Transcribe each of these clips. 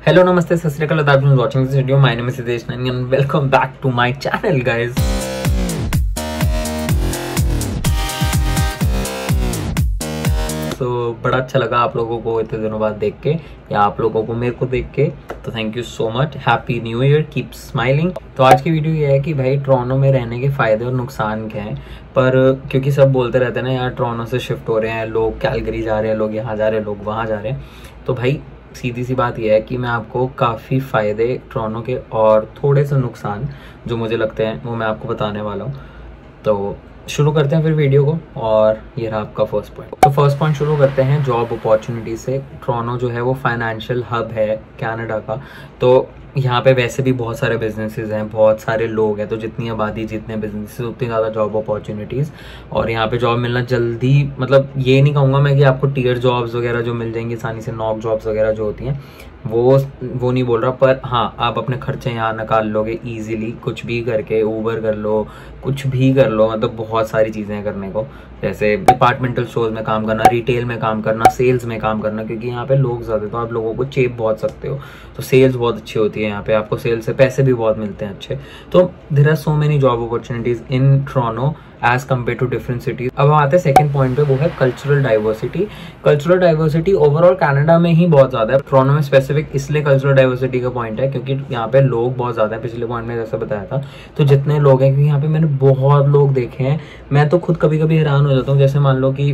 Hello, namaste, sat sri akal, I've been watching this video. My name is Siddesh Nani and welcome back to my channel, guys. So, बड़ा अच्छा लगा आप लोगों को इतने दिनों बाद देख के या आप लोगों को मेरे को देख के, तो thank you so much. Happy new year, keep smiling. तो आज की वीडियो ये है कि भाई टोरंटो में रहने के फायदे और नुकसान क्या हैं, पर क्योंकि सब बोलते रहते हैं ना यार टोरंटो से शिफ्ट हो रहे हैं लोग, कैलगरी जा रहे हैं लोग, यहाँ जा रहे हैं लोग, वहाँ जा रहे हैं, तो भाई सीधी सी बात यह है कि मैं आपको काफ़ी फ़ायदे टोरंटो के और थोड़े से नुकसान जो मुझे लगते हैं वो मैं आपको बताने वाला हूँ। तो शुरू करते हैं फिर वीडियो को, और ये रहा आपका फर्स्ट पॉइंट। तो फर्स्ट पॉइंट शुरू करते हैं जॉब अपॉर्चुनिटी से। टोरंटो जो है वो फाइनेंशियल हब है कनाडा का, तो यहाँ पे वैसे भी बहुत सारे बिजनेसेस हैं, बहुत सारे लोग हैं, तो जितनी आबादी जितने बिजनेसेस उतनी ज़्यादा जॉब अपॉर्चुनिटीज़। और यहाँ पे जॉब मिलना जल्दी, मतलब ये नहीं कहूँगा मैं कि आपको टीयर जॉब्स वगैरह जो मिल जाएंगी आसानी से, नॉक जॉब्स वगैरह जो होती हैं वो नहीं बोल रहा, पर हाँ आप अपने खर्चे यहाँ निकाल लोगे ईजिली, कुछ भी करके, ऊबर कर लो, कुछ भी कर लो, मतलब बहुत सारी चीज़ें हैं करने को, जैसे डिपार्टमेंटल स्टोर्स में काम करना, रिटेल में काम करना, सेल्स में काम करना, क्योंकि यहाँ पे लोग ज़्यादा, तो आप लोगों को चेप बहुत सकते हो, तो सेल्स बहुत अच्छी होती है यहाँ पे, आपको सेल्स से पैसे भी बहुत मिलते हैं अच्छे। तो there are so many job opportunities in Toronto as compare to different cities. अब हम आते हैं सेकंड पॉइंट पे, वो है cultural diversity. Cultural diversity overall Canada में ही बहुत ज़्यादा है, टोरंटो में स्पेसिफिक इसलिए कल्चरल डाइवर्सिटी का पॉइंट है क्योंकि यहाँ पे लोग बहुत ज़्यादा है। पिछले पॉइंट में जैसा बताया था, तो जितने लोग हैं, क्योंकि यहाँ पे मैंने बहुत लोग देखे हैं, मैं तो खुद कभी कभी हैरान हो जाता हूँ। जैसे मान लो कि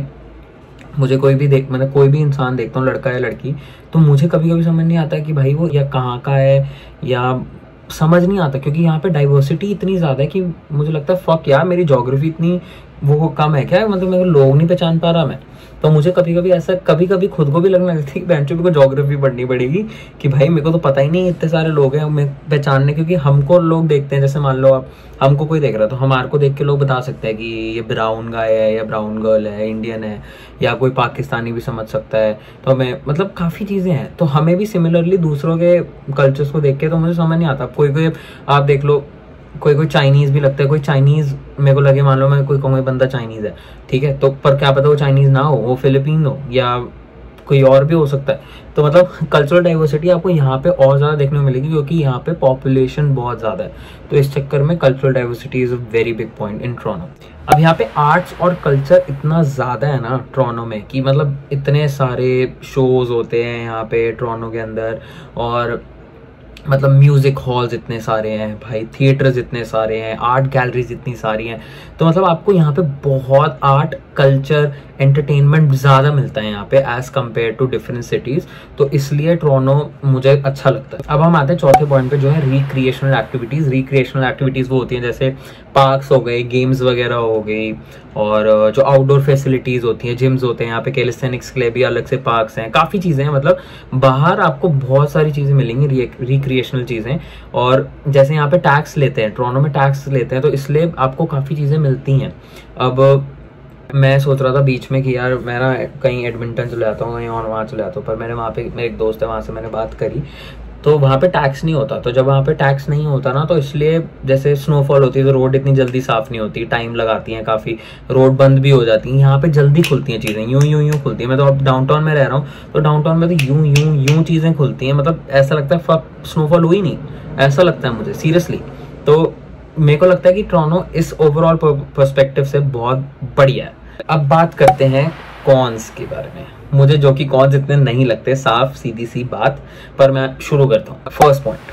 मुझे कोई भी मतलब कोई भी इंसान देखता हूँ, लड़का या लड़की, तो मुझे कभी कभी समझ नहीं आता कि भाई वो या कहाँ का है, या समझ नहीं आता, क्योंकि यहाँ पे डाइवर्सिटी इतनी ज़्यादा है कि मुझे लगता है फक यार मेरी ज्योग्राफी इतनी वो कम है क्या, मतलब मेरे लोग नहीं पहचान पा रहा मैं। तो मुझे कभी कभी ऐसा, कभी कभी खुद को भी लगने लगती है कि बेंचों को ज्योग्राफी पढ़नी पड़ेगी कि भाई मेरे को तो पता ही नहीं इतने सारे लोग हैं मैं पहचानने, क्योंकि हमको लोग देखते हैं, जैसे मान लो आप, हमको कोई देख रहा है तो हमारे को देख के लोग बता सकते हैं कि ये ब्राउन गाय है या ब्राउन गर्ल है, इंडियन है, या कोई पाकिस्तानी भी समझ सकता है। तो हमें मतलब काफ़ी चीज़ें हैं, तो हमें भी सिमिलरली दूसरों के कल्चर्स को देख के, तो मुझे समझ नहीं आता। कोई आप देख लो, कोई चाइनीज़ भी लगता है, कोई चाइनीज़ मेरे को लगे, मान लो मैं कोई कहूँगा बंदा चाइनीज़ है, ठीक है, तो पर क्या पता वो चाइनीज़ ना हो, वो फिलिपीन हो या कोई और भी हो सकता है। तो मतलब कल्चरल डाइवर्सिटी आपको यहाँ पे और ज़्यादा देखने को मिलेगी क्योंकि यहाँ पे पॉपुलेशन बहुत ज़्यादा है, तो इस चक्कर में cultural diversity is a very big point in Toronto. अब यहाँ पे आर्ट्स और कल्चर इतना ज़्यादा है ना टोरंटो में कि मतलब इतने सारे शोज़ होते हैं यहाँ पे टोरंटो के अंदर, और मतलब म्यूज़िक हॉल्स इतने सारे हैं भाई, थिएटर्स इतने सारे हैं, आर्ट गैलरीज इतनी सारी हैं, तो मतलब आपको यहाँ पे बहुत आर्ट, कल्चर, एंटरटेनमेंट ज़्यादा मिलता है यहाँ पे as compare to different cities, तो इसलिए टोरंटो मुझे अच्छा लगता है। अब हम आते हैं चौथे पॉइंट पे, जो है रिक्रिएशनल एक्टिविटीज़। रिक्रिएशनल एक्टिविटीज़ वो होती हैं जैसे पार्क्स हो गए, गेम्स वगैरह हो गई, और जो आउटडोर फैसिलिटीज़ होती हैं, जिम्स होते हैं यहाँ पे, कैलिस्थेनिक्स के लिए भी अलग से पार्क्स हैं, काफ़ी चीज़ें हैं, मतलब बाहर आपको बहुत सारी चीज़ें मिलेंगी रिक्रिएशनल चीज़ें। और जैसे यहाँ पे टैक्स लेते हैं, टोरंटो में टैक्स लेते हैं, तो इसलिए आपको काफ़ी चीज़ें मिलती हैं। अब मैं सोच रहा था बीच में कि यार मैं ना कहीं एडमिंटन चले जाता हूँ, कहीं और वहाँ चले जाता हूँ, पर मैंने वहाँ पे, मेरे एक दोस्त है वहाँ से मैंने बात करी, तो वहाँ पे टैक्स नहीं होता। तो जब वहाँ पे टैक्स नहीं होता ना, तो इसलिए जैसे स्नोफॉल होती है तो रोड इतनी जल्दी साफ़ नहीं होती, टाइम लगाती हैं काफ़ी, रोड बंद भी हो जाती हैं। यहाँ पे जल्दी खुलती हैं चीज़ें, यूं खुलती हैं। मैं तो अब डाउनटाउन में रह रहा हूँ, तो डाउनटाउन में तो यूं चीज़ें खुलती हैं, मतलब ऐसा लगता है फक स्नोफॉल हुई नहीं, ऐसा लगता है मुझे सीरियसली। तो मेरे को लगता है कि टोरंटो इस ओवरऑल पर्सपेक्टिव से बहुत बढ़िया है। अब बात करते हैं कॉन्स के बारे में, मुझे जो कि कॉन्स इतने नहीं लगते, साफ सीधी सी बात, पर मैं शुरू करता हूँ। First point,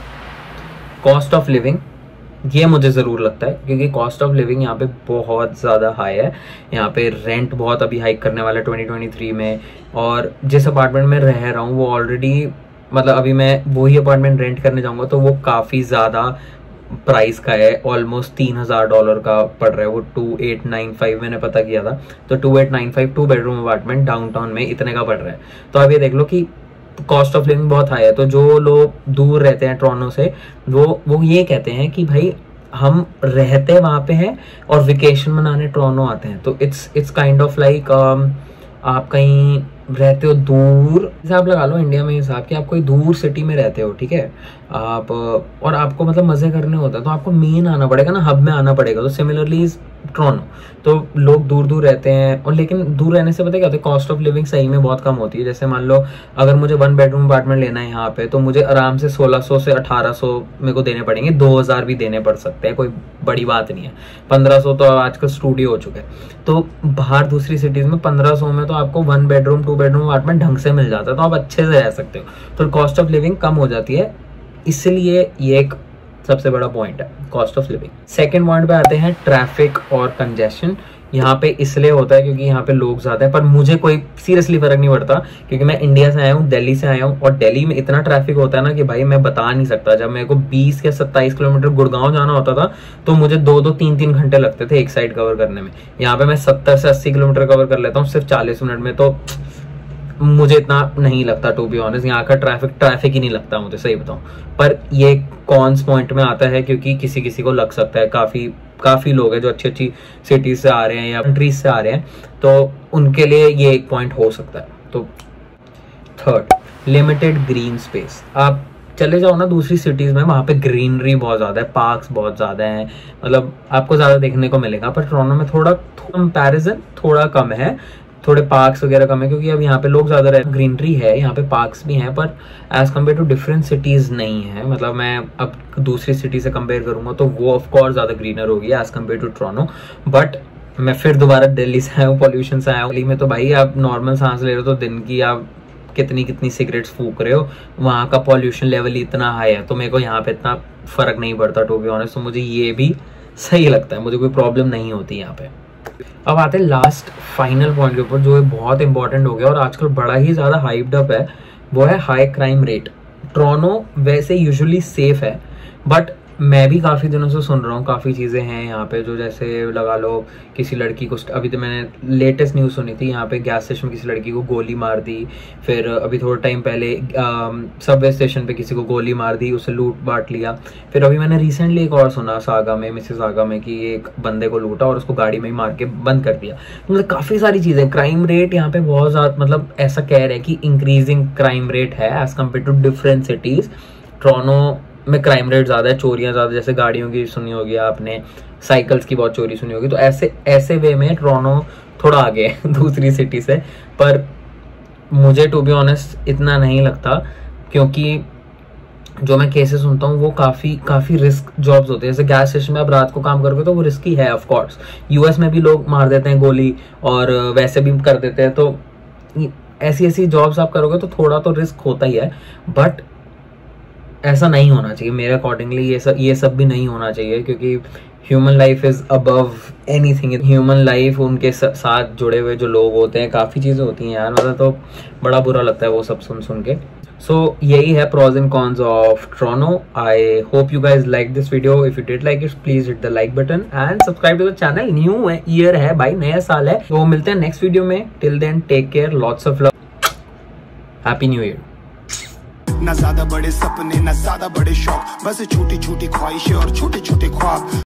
cost of living. ये मुझे ज़रूर लगता है क्योंकि कॉस्ट ऑफ लिविंग यहाँ पे बहुत ज़्यादा हाई है। यहाँ पे रेंट बहुत अभी हाइक करने वाला है 2023 में, और जिस अपार्टमेंट में रह रहा हूँ वो ऑलरेडी, मतलब अभी मैं वही अपार्टमेंट रेंट करने जाऊँगा तो वो काफ़ी ज़्यादा प्राइस का है, ऑलमोस्ट $3,000 का पड़ रहा है वो। 2895 मैंने पता किया था, तो 2895 2 बेडरूम अपार्टमेंट डाउनटाउन में इतने का पड़ रहा है। तो अब ये देख लो कि कॉस्ट ऑफ लिविंग बहुत हाई है। तो जो लोग दूर रहते हैं टोरंटो से, वो ये कहते हैं कि भाई हम रहते वहाँ पे हैं और वेकेशन मनाने टोरंटो आते हैं, तो इट्स काइंड ऑफ लाइक आप कहीं रहते हो दूर, जैसे आप लगा लो इंडिया में हिसाब कि आप कोई दूर सिटी में रहते हो, ठीक है, आप और आपको मतलब मज़े करने होता है तो आपको मेन आना पड़ेगा ना, हब में आना पड़ेगा। तो सिमिलरली टोरंटो। तो लोग दूर दूर रहते हैं, और लेकिन दूर रहने से पता क्या होता है, कॉस्ट ऑफ लिविंग सही में बहुत कम होती है। जैसे मान लो अगर मुझे 1 बेडरूम अपार्टमेंट लेना है यहाँ पे, तो मुझे आराम से 1600 से 1800 मेरे को देने पड़ेंगे, 2000 भी देने पड़ सकते हैं, कोई बड़ी बात नहीं है। 1500 तो आजकल स्टूडियो हो चुके हैं। तो बाहर दूसरी सिटीज में 1500 में तो आपको 1 बेडरूम 2 बेडरूम अपार्टमेंट ढंग से मिल जाता है, तो आप अच्छे से रह सकते हो। तो कॉस्ट ऑफ लिविंग कम हो जाती है, इसलिए ये एक सबसे बड़ा पॉइंट है, cost of living. Second point पे आते हैं ट्रैफिक और कंजेशन। यहाँ पे इसलिए होता है क्योंकि यहाँ पे लोग ज्यादा है, पर मुझे कोई सीरियसली फर्क नहीं पड़ता क्योंकि मैं इंडिया से आया हूँ, दिल्ली से आया हूँ, और दिल्ली में इतना ट्रैफिक होता है ना कि भाई मैं बता नहीं सकता। जब मेरे को 20 या 27 किलोमीटर गुड़गांव जाना होता था तो मुझे 2-2 3-3 घंटे लगते थे एक साइड कवर करने में। यहाँ पे मैं 70 से 80 किलोमीटर कवर कर लेता हूँ सिर्फ 40 मिनट में, तो मुझे इतना नहीं लगता टू बी ऑनेस्ट। यहाँ का ट्रैफिक ही नहीं लगता मुझे, सही बताऊं। पर ये कॉन्स पॉइंट में आता है क्योंकि किसी किसी को लग सकता है, काफी लोग हैं जो अच्छी अच्छी सिटीज से आ रहे हैं या कंट्रीज से आ रहे हैं, तो उनके लिए ये एक पॉइंट हो सकता है। तो थर्ड, लिमिटेड ग्रीन स्पेस। आप चले जाओ ना दूसरी सिटीज में, वहां पे ग्रीनरी बहुत ज्यादा है, पार्क्स बहुत ज्यादा हैं, मतलब आपको ज्यादा देखने को मिलेगा। पर टोरंटो में थोड़ा कंपैरिजन थोड़ा कम है, थोड़े पार्क्स वगैरह कम है क्योंकि अब यहाँ पे लोग ज्यादा रहते हैं। ग्रीनरी है यहाँ पे, पार्क्स भी हैं, पर as compare to different cities नहीं है। मतलब मैं अब दूसरी सिटी से कंपेयर करूंगा तो वो ऑफ कोर्स ज्यादा ग्रीनर होगी as compare to Toronto. But मैं फिर दोबारा दिल्ली से आया हूँ, पॉल्यूशन से आया हूँ। दिल्ली में तो भाई आप नॉर्मल सांस ले रहे हो तो दिन की आप कितनी सिगरेट्स फूक रहे हो, वहाँ का पॉल्यूशन लेवल ही इतना हाई है, तो मेरे को यहाँ पे इतना फर्क नहीं पड़ता टू बी ऑनेस्ट। तो मुझे ये भी सही लगता है, मुझे कोई प्रॉब्लम नहीं होती यहाँ पे। अब आते हैं लास्ट फाइनल पॉइंट के ऊपर, जो बहुत इंपॉर्टेंट हो गया और आजकल बड़ा ही ज्यादा हाइप्ड अप है, वो है हाई क्राइम रेट। टोरंटो वैसे यूजुअली सेफ है, बट मैं भी काफ़ी दिनों से सुन रहा हूँ काफ़ी चीज़ें हैं यहाँ पे, जो जैसे लगा लो किसी लड़की को, अभी तो मैंने लेटेस्ट न्यूज़ सुनी थी, यहाँ पे गैस स्टेशन में किसी लड़की को गोली मार दी। फिर अभी थोड़ा टाइम पहले सबवे स्टेशन पे किसी को गोली मार दी, उसे लूट बांट लिया। फिर अभी मैंने रिसेंटली एक और सुना सागा में, मिसिसागा में, कि एक बंदे को लूटा और उसको गाड़ी में ही मार के बंद कर दिया। मतलब काफ़ी सारी चीज़ें, क्राइम रेट यहाँ पे बहुत ज़्यादा, मतलब ऐसा कह रहे हैं कि इंक्रीजिंग क्राइम रेट है as compare to different cities. Toronto में क्राइम रेट ज्यादा है, चोरियां ज्यादा, जैसे गाड़ियों की सुनी होगी आपने, साइकिल्स की बहुत चोरी सुनी होगी। तो ऐसे वे में टोरंटो थोड़ा आगे है दूसरी सिटी से। पर मुझे टू बी ऑनेस्ट इतना नहीं लगता, क्योंकि जो मैं केसेस सुनता हूँ वो काफी रिस्क जॉब्स होते हैं। जैसे गैस स्टेशन में आप रात को काम करोगे तो वो रिस्की है ऑफ कोर्स। यूएस में भी लोग मार देते हैं गोली और वैसे भी कर देते हैं, तो ऐसी जॉब्स आप करोगे तो थोड़ा तो रिस्क होता ही है। बट ऐसा नहीं होना चाहिए मेरे अकॉर्डिंगली, ये सब भी नहीं होना चाहिए, क्योंकि human life is above anything. Human life, उनके साथ जुड़े हुए जो लोग होते हैं, काफ़ी चीज़ें होती हैं यार, मतलब तो बड़ा बुरा लगता है वो सब सुन के। सो यही है pros and cons of Toronto. I hope you guys like this video. If you did like it, please hit the like button and subscribe to the channel. New year है भाई, नया साल है, तो मिलते हैं नेक्स्ट वीडियो में। Till then, take care, lots of love, happy new year. ना ज्यादा बड़े सपने ना ज्यादा बड़े शौक, बस छोटी छोटी ख्वाहिशें और छोटे छोटे ख्वाब।